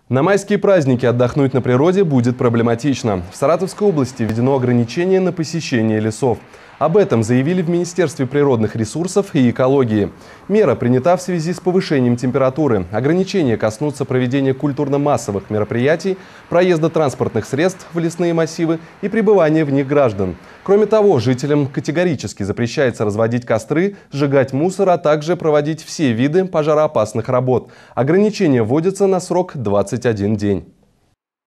На майские праздники отдохнуть на природе будет проблематично. В Саратовской области введено ограничение на посещение лесов. Об этом заявили в Министерстве природных ресурсов и экологии. Мера принята в связи с повышением температуры. Ограничения коснутся проведения культурно-массовых мероприятий, проезда транспортных средств в лесные массивы и пребывания в них граждан. Кроме того, жителям категорически запрещается разводить костры, сжигать мусор, а также проводить все виды пожароопасных работ. Ограничения вводятся на срок 21 день.